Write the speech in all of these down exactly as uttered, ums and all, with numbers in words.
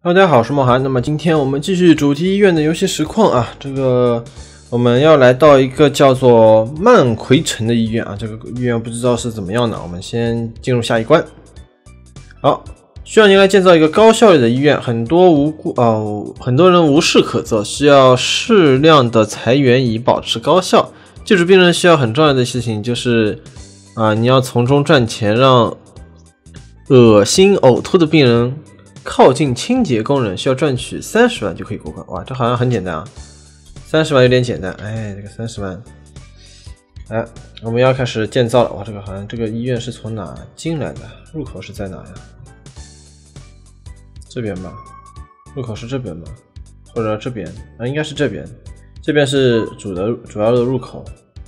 Hello， 大家好，我是梦涵。那么今天我们继续主题医院的游戏实况啊，这个我们要来到一个叫做曼奎城的医院啊，这个医院不知道是怎么样的，我们先进入下一关。好，需要您来建造一个高效率的医院，很多无故哦，很多人无事可做，需要适量的裁员以保持高效。救治病人需要很重要的事情就是啊，你要从中赚钱，让恶心呕吐的病人靠近清洁工人，需要赚取三十万就可以过关。哇，这好像很简单啊，三十万有点简单。哎，这个三十万，哎，我们要开始建造了。哇，这个好像这个医院是从哪进来的？入口是在哪呀？这边吧，入口是这边吧，或者这边啊，应该是这边。这边是主的主要的入口。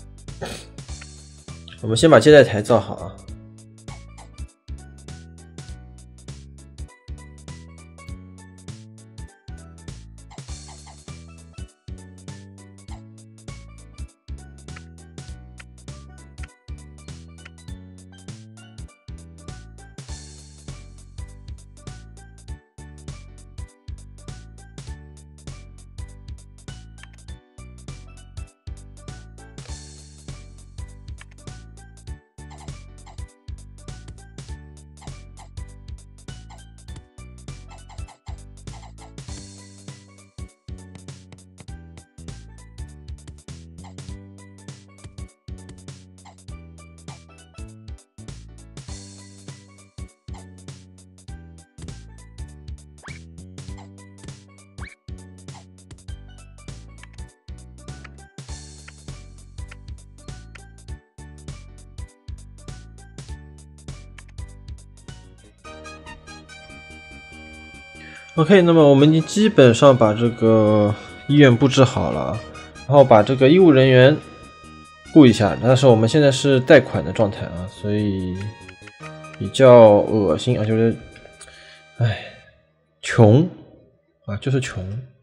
我们先把接待台造好啊。OK， 那么我们已经基本上把这个医院布置好了，然后把这个医务人员雇一下。但是我们现在是贷款的状态啊，所以比较恶心啊，就是，哎，穷啊，就是穷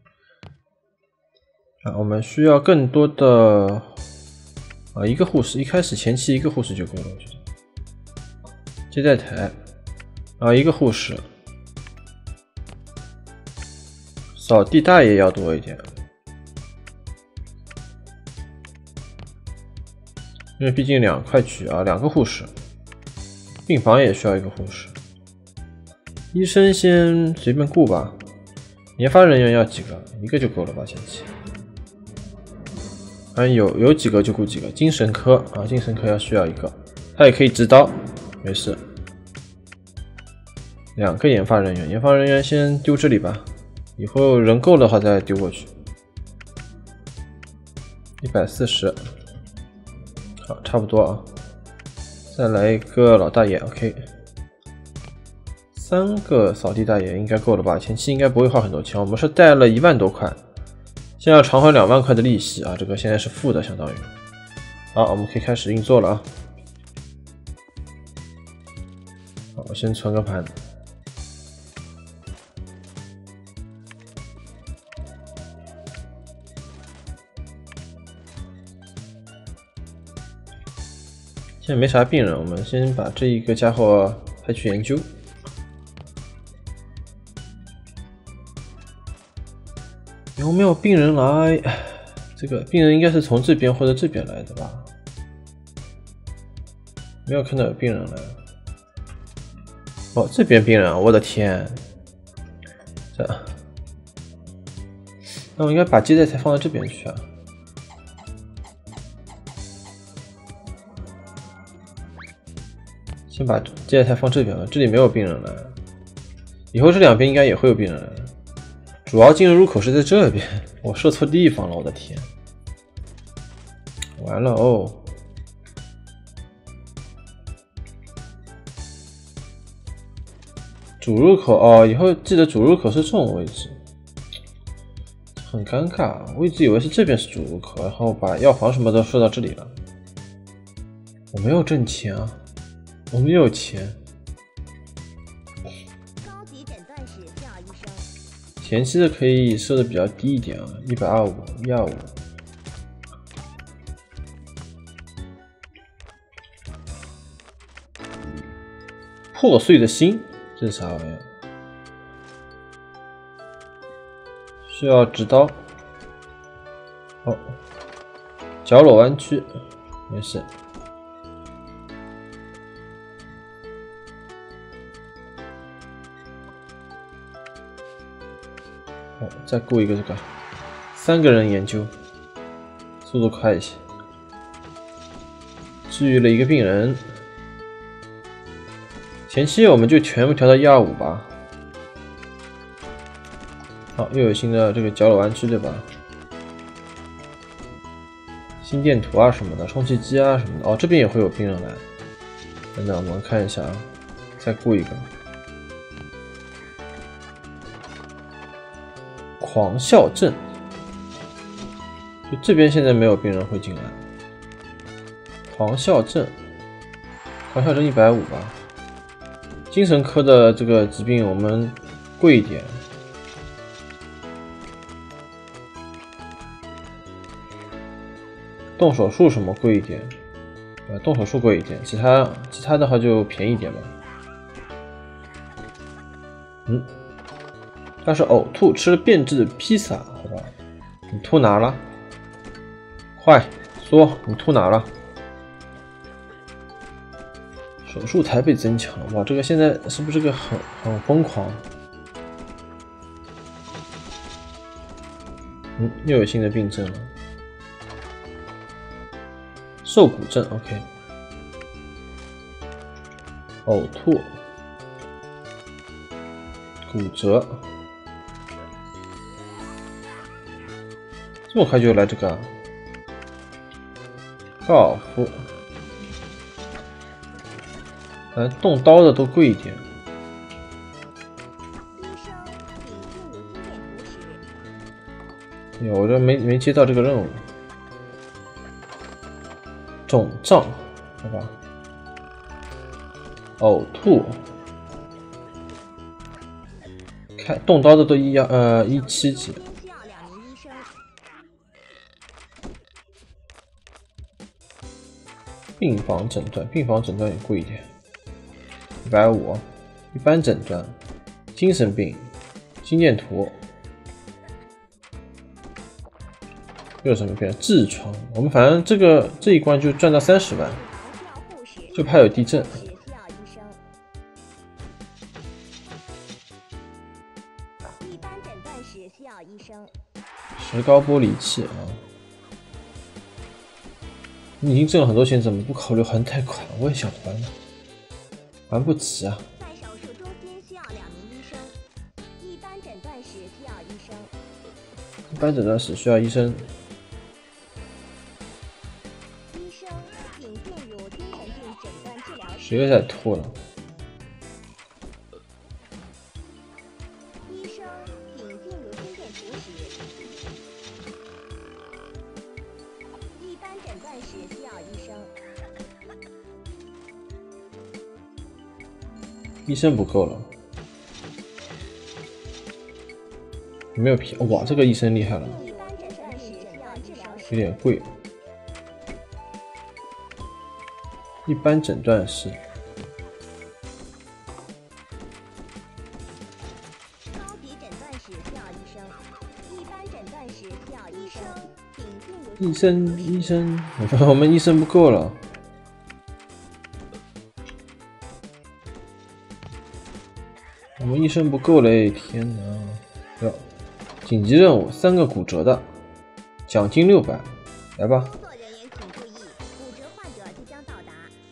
啊。我们需要更多的啊，一个护士，一开始前期一个护士就够了，我觉得。接待台啊，一个护士。扫地大爷要多一点，因为毕竟两块区啊，两个护士，病房也需要一个护士，医生先随便雇吧。研发人员要几个？一个就够了吧？前期，啊有有几个就雇几个。精神科啊，精神科要需要一个，他也可以执刀，没事。两个研发人员，研发人员先丢这里吧。以后人够的话再丢过去。一百四十，好，差不多啊。再来一个老大爷 ，OK。三个扫地大爷应该够了吧？前期应该不会花很多钱，我们是贷了一万多块，现在要偿还两万块的利息啊，这个现在是负的，相当于。好，我们可以开始运作了啊。好，我先存个盘。现在没啥病人，我们先把这一个家伙派去研究。有没有病人来？这个病人应该是从这边或者这边来的吧？没有看到有病人来。哦，这边病人啊！我的天！这，那我应该把接待台放到这边去啊。先把接待台放这边了，这里没有病人来，以后这两边应该也会有病人来。主要进入入口是在这边，我设错地方了，我的天！完了哦！主入口哦，以后记得主入口是这种位置，很尴尬。我一直以为是这边是主入口，然后把药房什么都设到这里了。我没有挣钱啊！我们有钱。 高级诊断室叫医生。 前期的可以设的比较低一点啊，一百二十五、一二五。破碎的心，这是啥玩意儿？ 需要直刀。哦，角裸弯曲，没事。哦，再雇一个这个，三个人研究，速度快一些。治愈了一个病人，前期我们就全部调到一二五吧。好，又有新的这个角裸弯曲，对吧？心电图啊什么的，充气机啊什么的。哦，这边也会有病人来。等等，我们看一下啊，再雇一个。狂笑症，就这边现在没有病人会进来。狂笑症，狂笑症一百五吧。精神科的这个疾病我们贵一点。动手术什么贵一点，呃，动手术贵一点，其他其他的话就便宜一点吧。嗯，他是呕吐，吃了变质的披萨，好吧？你吐哪了？快说，你吐哪了？手术台被增强了，哇，这个现在是不是个很很疯狂？嗯，又有新的病症了。受骨症 ，OK， 呕吐、骨折，这么快就来这个、啊？高尔夫，哎，动刀的都贵一点。有，我这没没接到这个任务。肿胀，好吧，呕吐，开动刀的都一幺呃一七级，病房诊断，病房诊断也贵一点，一百五，一般诊断，精神病，心电图。又有什么变？痔疮，我们反正这个这一关就赚到三十万，就怕有地震。石膏玻璃器啊，你已经挣了很多钱，怎么不考虑还贷款？我也想还呢，还不起啊。 在手术中心需要两名医生，一般诊断时需要医生。 一般诊断时需要医生。谁又在吐了？ 医生，请进入心电图室。一般诊断时需要医生。 医生不够了，没有皮哇！这个医生厉害了，有点贵。一般诊断室， 高级诊断室需要医生，一般诊断室需要医生，请进入。 医生，医生，我们医生不够了。我们医生不够嘞！天哪！哟，紧急任务，三个骨折的，奖金六百，来吧。 工作人员请注意，骨折患者即将到达。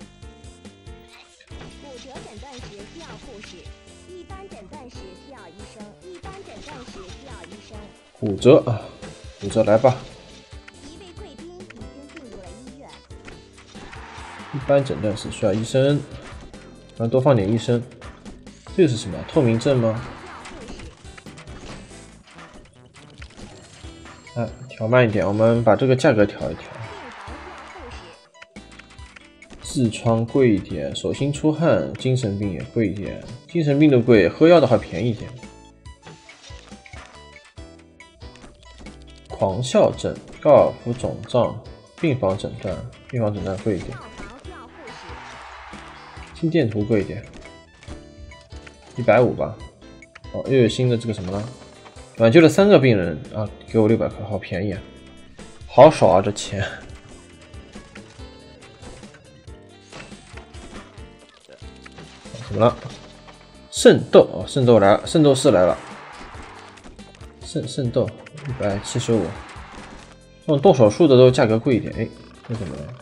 骨折诊断时需要护士，一般诊断时需要医生，一般诊断时需要医生。 骨折啊，骨折来吧。 一位贵宾已经进入了医院。 一般诊断时需要医生，咱多放点医生。这个是什么？透明症吗？哎，调慢一点，我们把这个价格调一调。痔疮贵一点，手心出汗，精神病也贵一点，精神病的贵，喝药的话便宜一点。狂笑症、高尔夫肿胀，病房诊断，病房诊断贵一点。心电图贵一点，一百五吧。哦，又有新的这个什么了？ 挽救了三个病人啊，给我六百块，好便宜啊，好少啊这钱。怎么了？圣斗哦，圣斗来了，圣斗士来了，圣圣斗一百七十五，这种动手术的都价格贵一点。哎，这怎么了？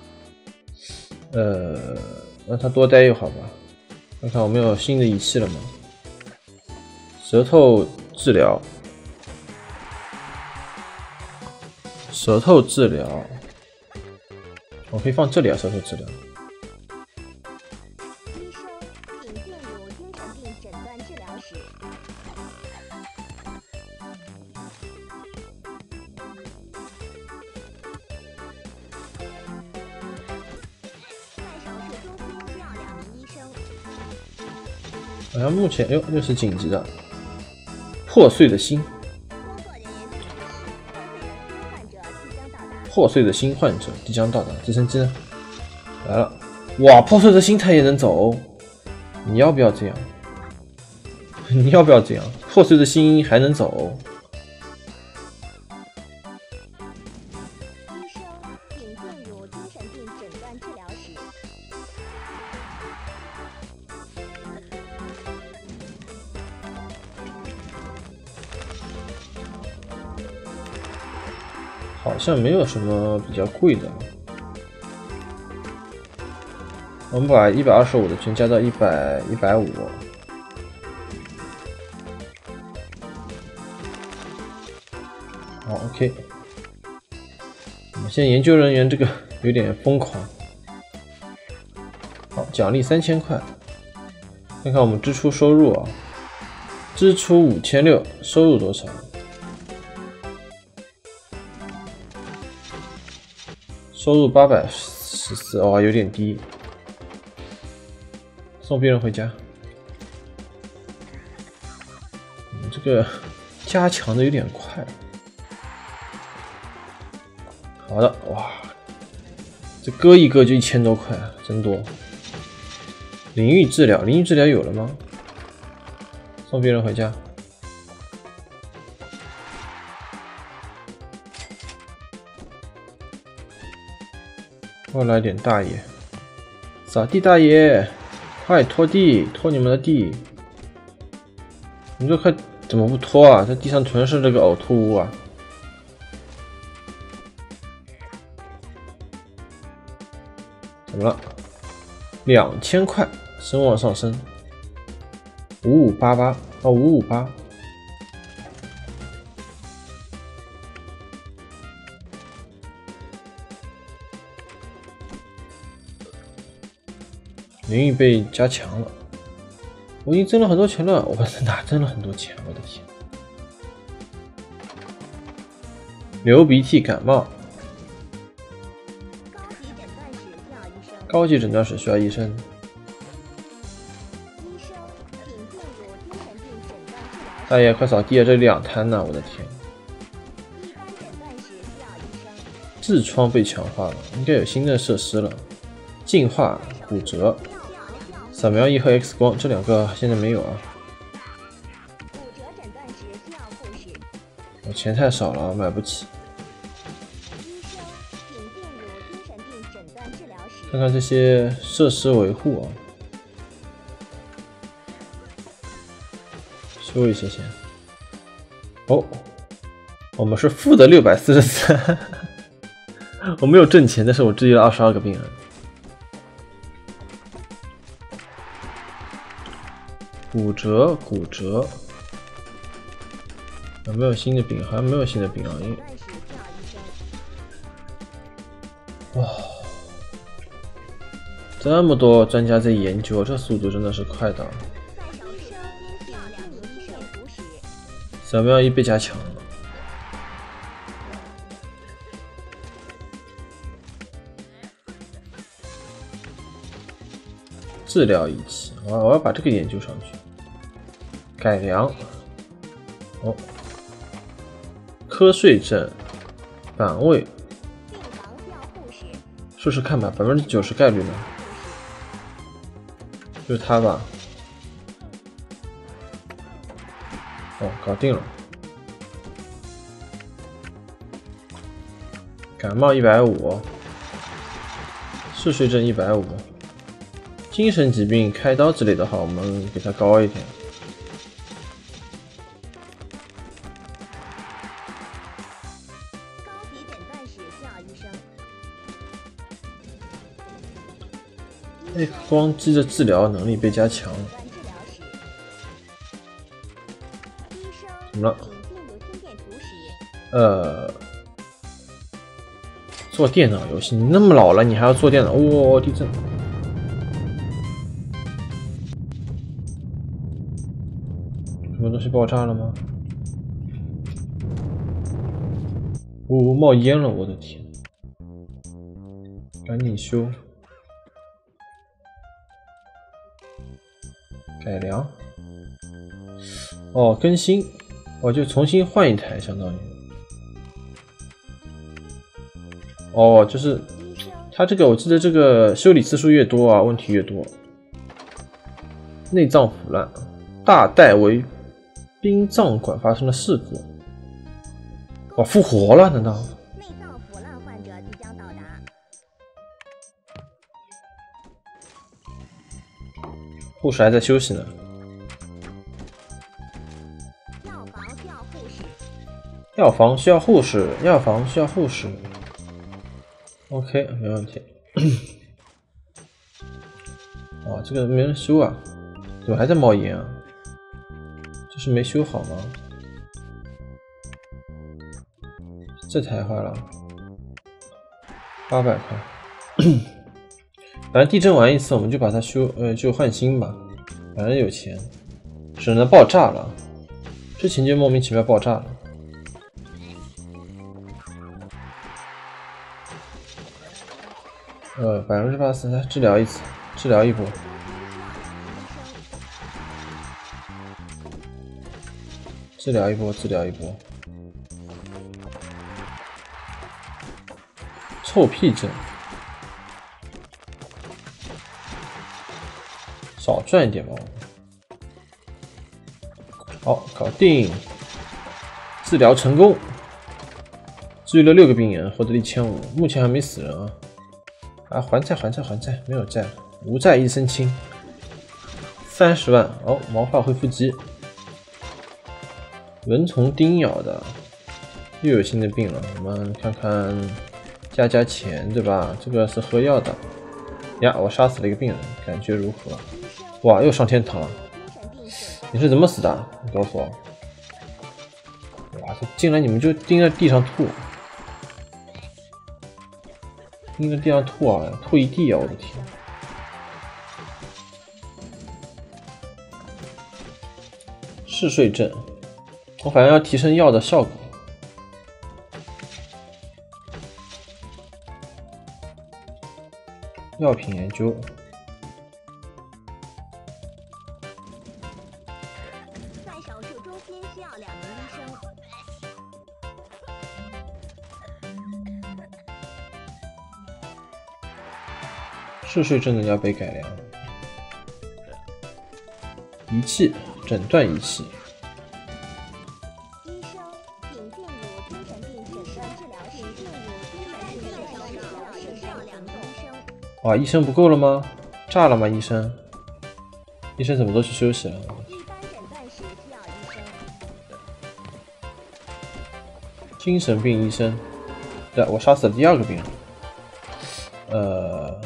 呃，让他多待一会儿吧，看看我们有新的仪器了吗？舌头治疗，舌头治疗，我可以放这里啊，舌头治疗。 医生，请进入精神病诊断治疗室。在手术中心需要两名医生。 好像目前，哎呦，又是紧急的，破碎的心， 工作人员通知，破碎的新患者即将到达。 破碎的新患者即将到达，直升机呢？来了，哇，破碎的心它也能走，你要不要这样？你要不要这样？破碎的心还能走？ 医生，请进入精神病诊断治疗室。 好像没有什么比较贵的。我们把一百二十五的全加到一百一百五。好 ，OK。我们现在研究人员这个有点疯狂。好，奖励三千块。看看我们支出收入啊，支出五千六，收入多少？收入八百十四，哦，有点低。送病人回家。嗯，这个加强的有点快。好的，哇，这割一割就一千多块，真多。淋浴治疗，淋浴治疗有了吗？送病人回家。过来点大爷，扫地大爷，快拖地，拖你们的地！你这快怎么不拖啊？这地上全是这个呕吐物啊！怎么了？两千块，声望上升，五五八八哦，五五八。淋浴被加强了，我已经挣了很多钱了，我哪挣了很多钱？我的天！流鼻涕感冒， 高级诊断室需要医生。 高级诊断室需要医生。 医生，请进入精神病诊断治疗室。 大爷，快扫地啊！这里两滩呢，我的天！ 一般诊断室需要医生。 痔疮被强化了，应该有新的设施了。净化、骨折、扫描仪和 X 光，这两个现在没有啊。 骨折诊断室需要护士。 我钱太少了，买不起。 医生，请进入精神病诊断治疗室。 看看这些设施维护啊，修一些先。哦，我们是负的六百四十三，我没有挣钱，但是我治愈了二十二个病人。骨折，骨折，有没有新的病？好像没有新的病啊。因为哇，这么多专家在研究，这速度真的是快到。扫描仪被加强了。治疗仪器，我我要把这个研究上去。改良，哦，瞌睡症，反胃，试试看吧，百分之九十概率呢，就是它吧。哦，搞定了。 感冒一百五，嗜睡症一百五，精神疾病开刀之类的话，我们给它高一点。 高级诊断时需要医生。 X 光机的治疗能力被加强。怎么了？呃，做电脑游戏，你那么老了，你还要做电脑？哇、哦，地震！什么东西爆炸了吗？哦，冒烟了！我的天！赶紧修。 改良，哦，更新，我、哦、就重新换一台，相当于，哦，就是它这个，我记得这个修理次数越多啊，问题越多。内脏腐烂，大戴维殡葬馆发生了事故，哦，复活了？难道？ 内脏腐烂患者即将到达。 护士还在休息呢。 药房需要护士。 药房需要护士，药房需要护士。OK， 没问题。哇，这个没人修啊？怎么还在冒烟啊？这是没修好吗？这台坏了，八百块。反正地震完一次，我们就把它修，呃，就换新吧。反正有钱，省得爆炸了。之前就莫名其妙爆炸了。呃，百分之八十，来治疗一次，治疗一波。治疗一波，治疗一波。臭屁症。 少赚一点吧。好，搞定，治疗成功，治愈了六个病人，获得了一千五，目前还没死人啊。啊，还债还债还债，没有债，无债一身轻，三十万。哦，毛发恢复机，蚊虫叮咬的，又有新的病了。我们看看，加加钱，对吧？这个是喝药的。呀，我杀死了一个病人，感觉如何？ 哇，又上天堂了！你是怎么死的？你告诉我！哇，进来你们就盯着地上吐，盯着地上吐啊，吐一地啊！我的天！嗜睡症，我反正要提升药的效果。药品研究。 嗜睡症的要被改良。仪器，诊断仪器。 医生，请进入精神病诊断治疗室。进入精神病诊断治疗室需要两名医生。 哇，医生不够了吗？炸了吗？医生？医生怎么都去休息了？ 一般诊断时需要医生。 精神病医生。对，我杀死了第二个病人。呃。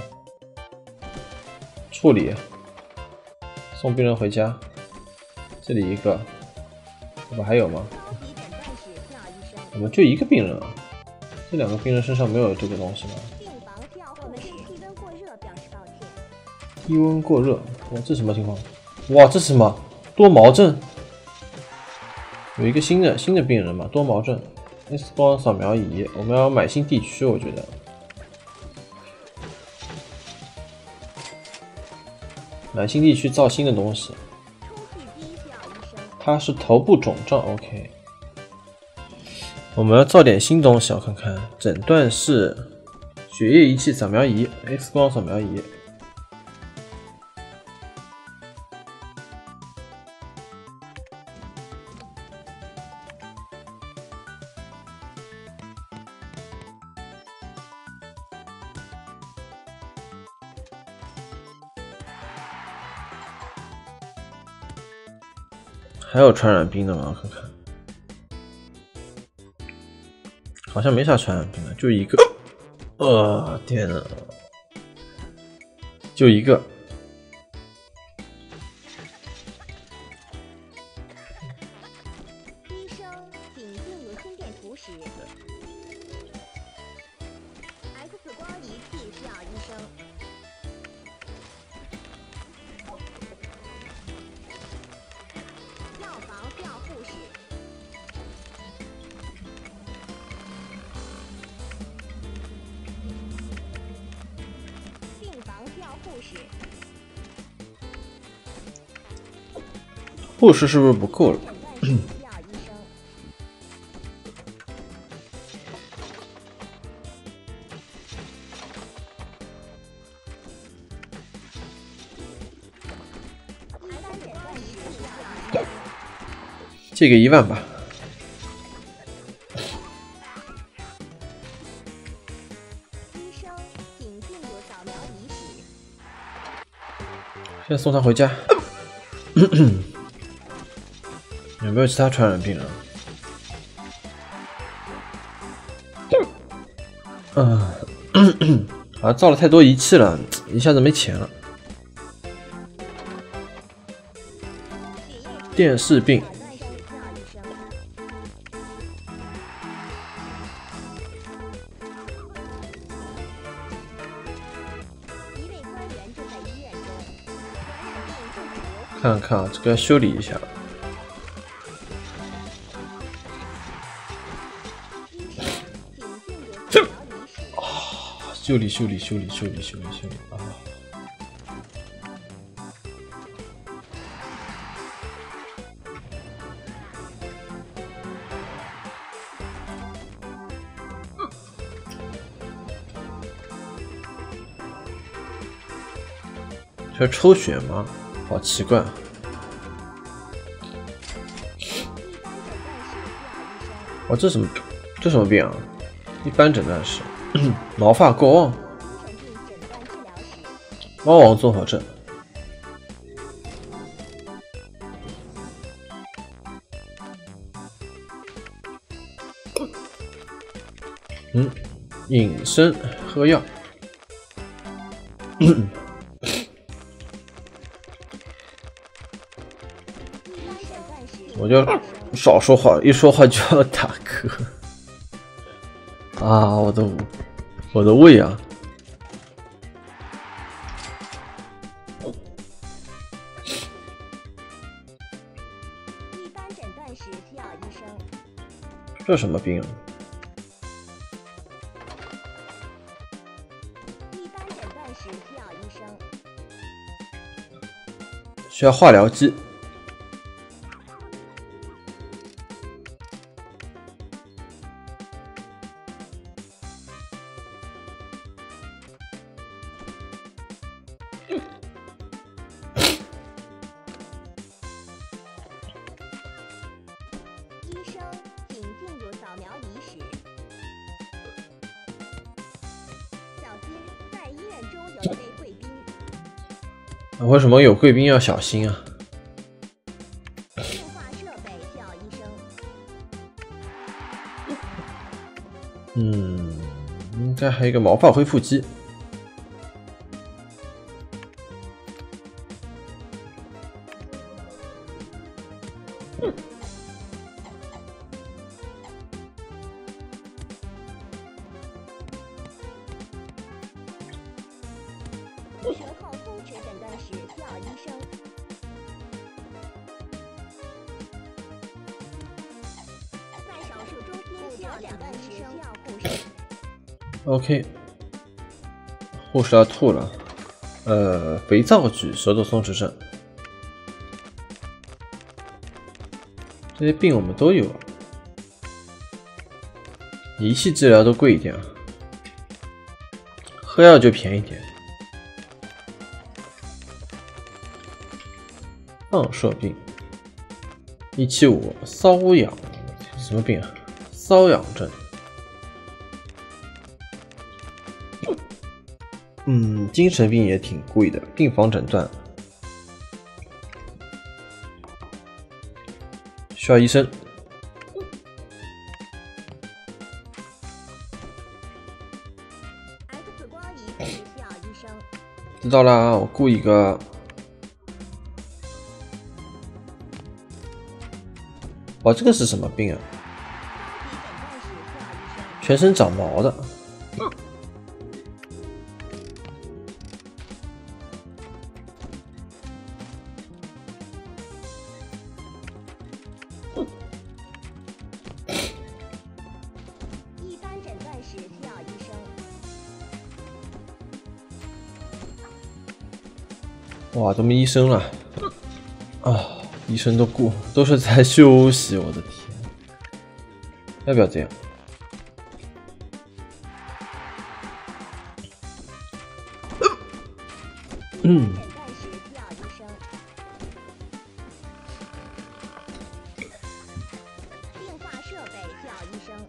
处理，送病人回家。这里一个，这不还有吗？我们就一个病人啊，这两个病人身上没有这个东西吗？ 病房需要我们是体温过热，表示抱歉。 体温过热，哇，这什么情况？哇，这是什么？多毛症？有一个新的新的病人嘛，多毛症 ，X 光扫描仪，我们要买新地区，我觉得。 买新地区造新的东西，它是头部肿胀 ，OK。我们要造点新东西，我看看，诊断室、血液仪器、扫描仪、X 光扫描仪。 还有传染病的吗？我看看，好像没啥传染病的，就一个。呃，天呐，就一个。 医生，请进入心电图室。X 光仪器需要医生。药房需要护士。病房需要护士。 护士是不是不够了？ 需要医生。一般诊断时需要医生。 借个一万吧。 医生，请进入扫描仪室。 先送他回家。有没有其他传染病啊？嗯，啊，造了太多仪器了，一下子没钱了。电视病。看看啊，这个要修理一下。啊，修理修理修理修理修理修理啊！这是抽血吗？好奇怪。哦，这什么？这什么病啊？一般诊断是毛发过旺，猫王综合症。嗯，隐身喝药。我就少说话，一说话就要打嗝啊！我的我的胃啊！ 一般诊断时需要医生。 这什么病啊？ 一般诊断时需要医生。 需要化疗机。 医生，请进入扫描仪室。小心，在医院中有一位贵宾。 为什么有贵宾要小心啊？ 电话设备需要医生。 嗯，应该还有一个毛发恢复机。 舌头风池诊断时需要医生。在手术中心需要诊断时需要护士。 OK， 护士要吐了。呃，肥皂剧、舌头松弛症，这些病我们都有。仪器治疗都贵一点，喝药就便宜点。放射病，一七五瘙痒，什么病啊？瘙痒症。嗯，精神病也挺贵的，病房诊断。 需要医生。 X 光仪器需要医生。 知道啦，我雇一个。哇，这个是什么病啊？全身长毛的。 一般诊断时需要医生。 哇，都没医生了啊！医生都顾都是在休息，我的天！要不要这样？嗯。 诊断时需要医生。净化设备需要医生。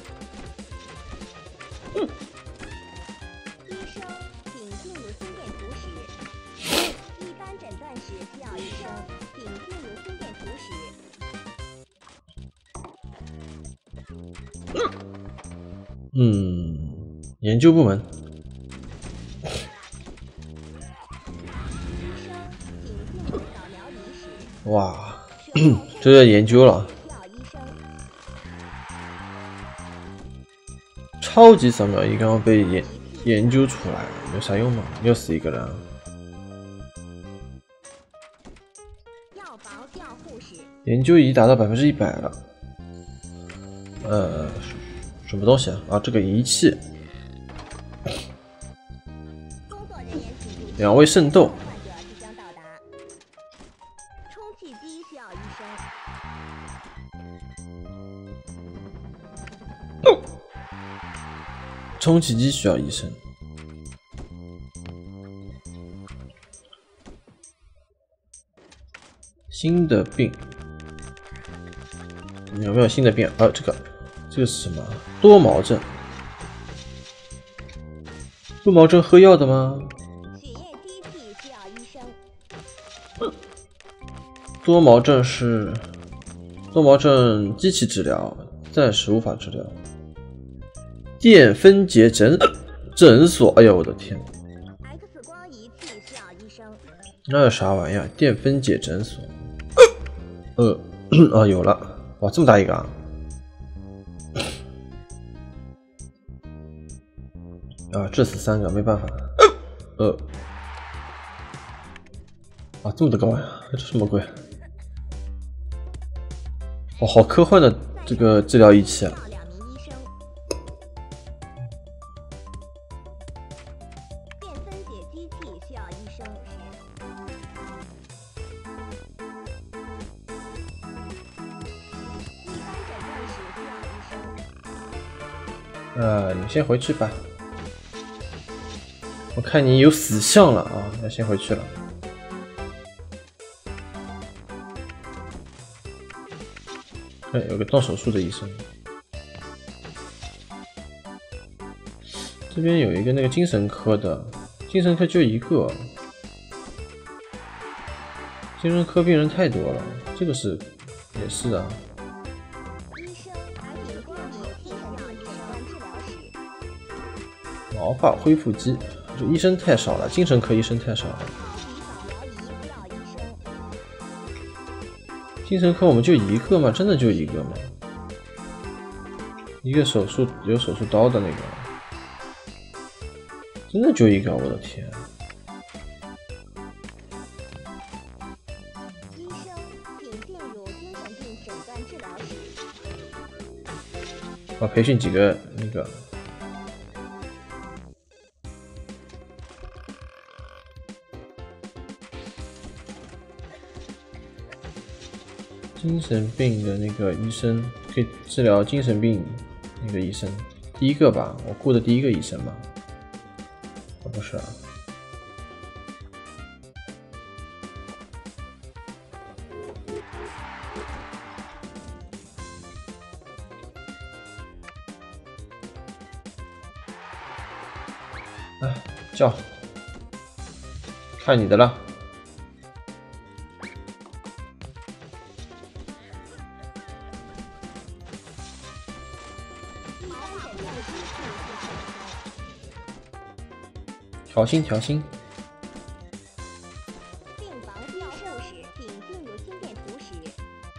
医生，请进入心电图室。 一般诊断时需要医生，请进入心电图室。 嗯，研究部门。 医生，请进入扫描仪室。 哇，这要研究了。 需要医生。 超级扫描仪刚刚被研研究出来了，有啥用吗？又死一个人。 药房需要护士。 研究仪达到百分之一百了。呃，什么东西啊？啊，这个仪器。 工作人员请注意， 两位圣斗。 患者即将到达。充气机需要医生。 充气机需要医生。新的病有没有新的病？啊，这个这个是什么？多毛症。多毛症喝药的吗？ 血液机器需要医生。 多毛症是多毛症机器治疗，暂时无法治疗。电分解诊诊所，哎呀，我的天！ X 光仪器需要医生。 那是啥玩意儿？电分解诊所。呃，啊，有了！哇，这么大一个啊！啊，致死三个，没办法。呃，啊，这么多个玩意儿，这什么鬼？哇，好科幻的这个治疗仪器啊！ 需要两名医生。电分解机器需要医生。一般诊断时需要医生。 呃，你先回去吧。我看你有死相了啊，要先回去了。哎，有个动手术的医生。这边有一个那个精神科的，精神科就一个。精神科病人太多了，这个是也是啊。 医生，X 光仪器需要医生治疗室。 毛发恢复机，这医生太少了，精神科医生太少了。 超级扫描仪需要医生。 精神科我们就一个嘛，真的就一个嘛，一个手术有手术刀的那个，真的就一个，我的天！ 医生，请进入精神病诊断治疗室。 我培训几个那个。精神病的那个医生可以治疗精神病，那个医生第一个吧，我雇的第一个医生吧，哦不是啊，哎，叫，看你的了。 调薪调薪。 病房需要护士，请进入心电图室。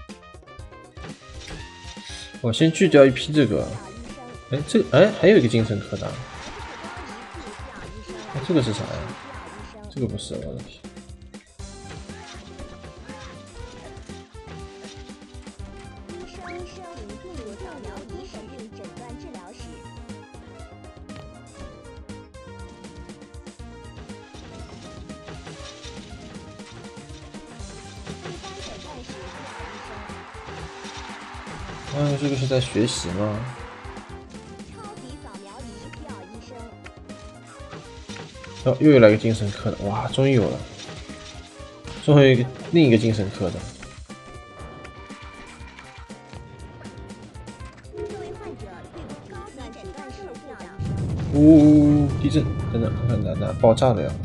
我先锯掉一批这个。哎，这哎还有一个精神科的。哎，这个是啥呀？这个不是，我的天。 嗯，这个是在学习吗？ 超级扫描仪需要医生。 哦，又有来个精神科的，哇，终于有了，终于另一个精神科的。 这位患者对高级诊断室需要医生。 呜、哦，地震！等等，看看哪哪爆炸了呀？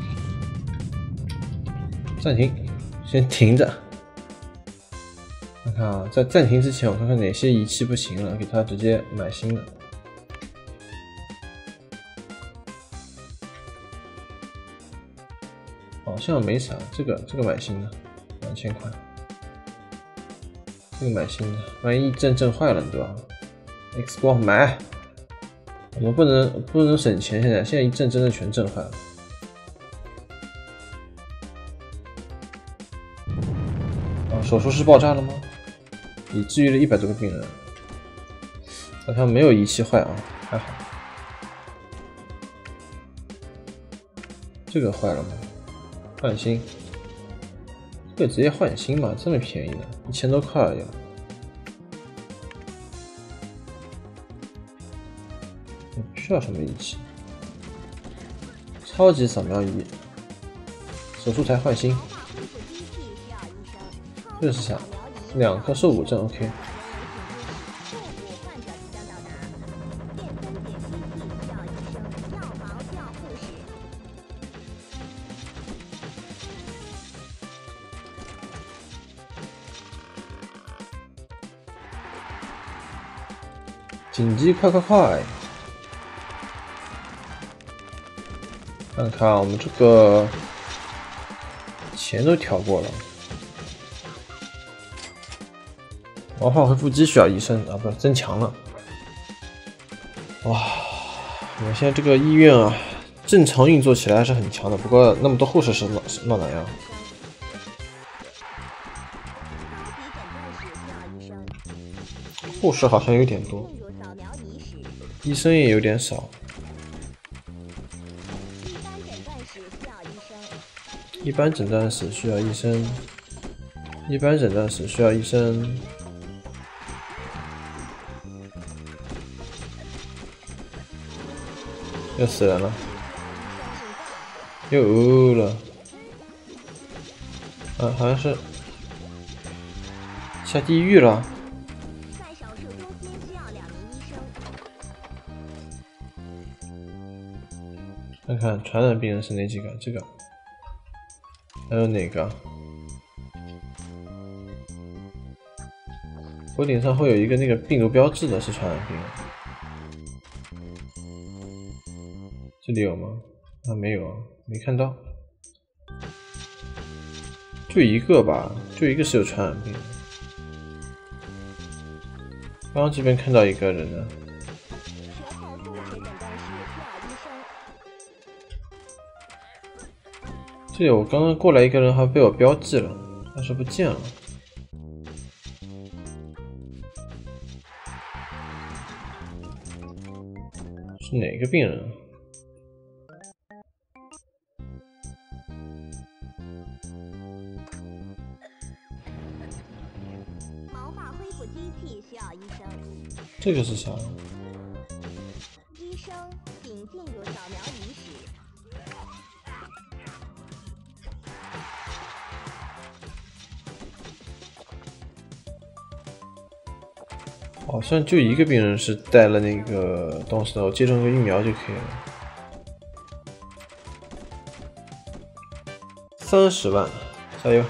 暂停，先停着。 看看啊，在暂停之前，我看看哪些仪器不行了，给他直接买新的。好像没啥，这个这个买新的，两千块。这个买新的，万一震震坏了，对吧 ？X 光买，我们不能不能省钱，现在现在一震真的全震坏了。啊，手术室爆炸了吗？ 已治愈了一百多个病人，好像没有仪器坏啊，还好。这个坏了吗？换新，这个直接换新嘛，这么便宜的，一千多块而已。需要什么仪器？超级扫描仪，手术台换新。这是啥？ 两颗受骨症 ，OK。紧急快快快！看看我们这个钱都调过了。 毛发恢复肌需要医生啊，不是增强了。哇，我们现在这个医院啊，正常运作起来还是很强的，不过那么多护士是闹闹哪样？护士好像有点多，医生也有点少。一般诊断室需要医生。一般诊断室需要医生。 又死人了，又呕了，啊，好像是下地狱了。 在手术中心需要两名医生。 看看传染病人是哪几个？这个，还有哪个？头顶上会有一个那个病毒标志的，是传染病。 这里有吗？啊，没有，没看到。就一个吧，就一个是有传染病。刚刚这边看到一个人呢。这里我刚刚过来一个人，还被我标记了，但是不见了。是哪个病人？ 这个是啥？ 医生，请进入扫描仪室。 好像就一个病人是带了那个东西的，我接种个疫苗就可以了。三十万，加油！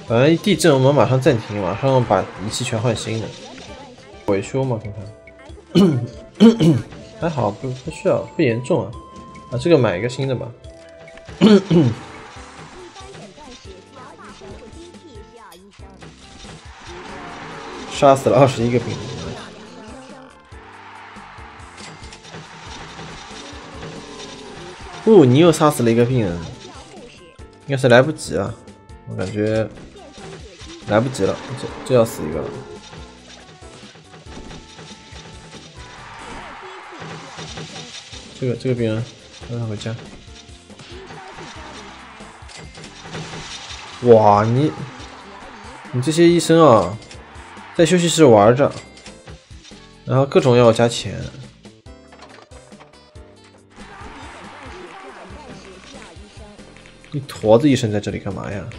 反正一地震我们马上暂停，马上把仪器全换新的。维修嘛，看看。还好，不不需要，不严重啊。啊，这个买一个新的吧。杀死了二十一个病人。哦，你又杀死了一个病人，应该是来不及啊，我感觉来不及了，这这要死一个了。这个这个病人，让他回家。哇，你你这些医生啊，在休息室玩着，然后各种要我加钱。一坨子医生在这里干嘛呀？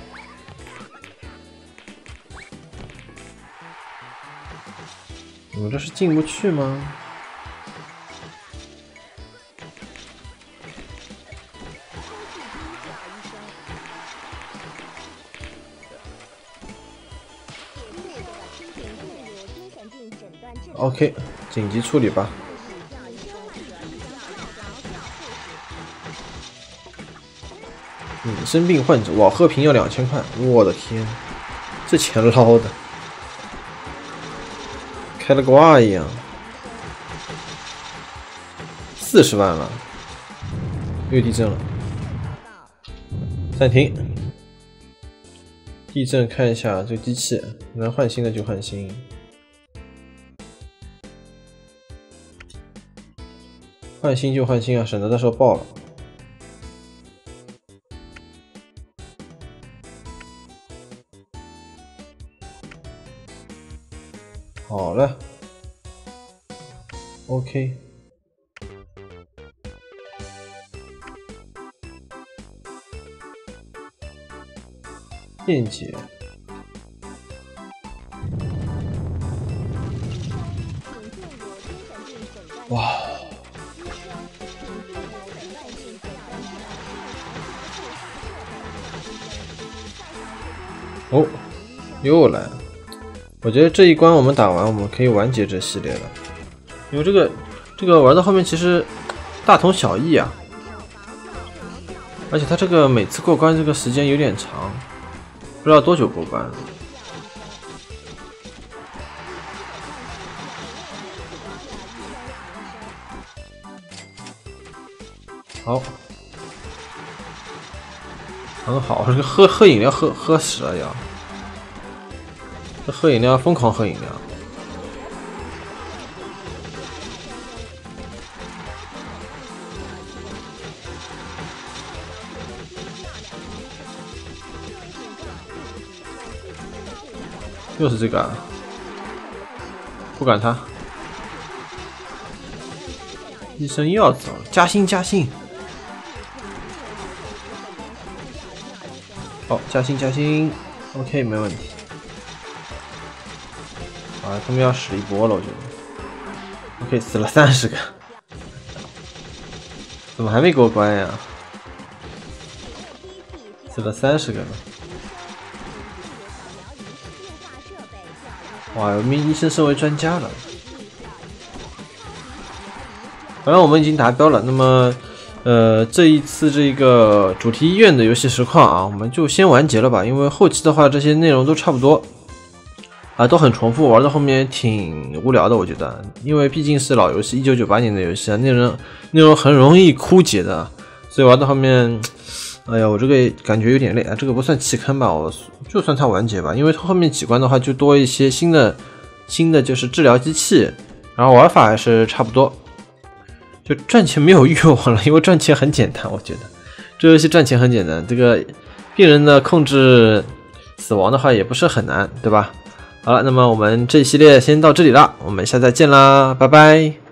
我这是进不去吗？OK， 紧急处理吧。嗯，生病患者，哇，喝瓶要两千块，我的天，这钱捞的，开了挂一样，四十万了，又地震了，暂停，地震看一下这个机器，能换新的就换新。换新就换新啊，省得到时候爆了。好了 ，OK。便捷。哇！哦，又来了！我觉得这一关我们打完，我们可以完结这系列了，因为这个这个玩到后面其实大同小异啊，而且它这个每次过关这个时间有点长，不知道多久过关。好，很好，这个喝喝饮料喝喝死了要。这喝饮料，疯狂喝饮料。又是这个、啊，不管他。医生又要走了，加薪加薪。好，加薪加薪 ，OK， 没问题。啊，他们要使一波了，我觉得。OK， 死了三十个，怎么还没过关呀？死了三十个了。哇，有名医生升为专家了。反正我们已经达标了。那么，呃，这一次这个主题医院的游戏实况啊，我们就先完结了吧，因为后期的话这些内容都差不多。啊，都很重复，玩到后面挺无聊的，我觉得，因为毕竟是老游戏，一九九八年的游戏啊，内容内容很容易枯竭的，所以玩到后面，哎呀，我这个感觉有点累啊，这个不算弃坑吧，我就算它完结吧，因为后面几关的话就多一些新的新的就是治疗机器，然后玩法还是差不多，就赚钱没有欲望了，因为赚钱很简单，我觉得这游戏赚钱很简单，这个病人的控制死亡的话也不是很难，对吧？好了，那么我们这一系列先到这里了，我们下次再见啦，拜拜。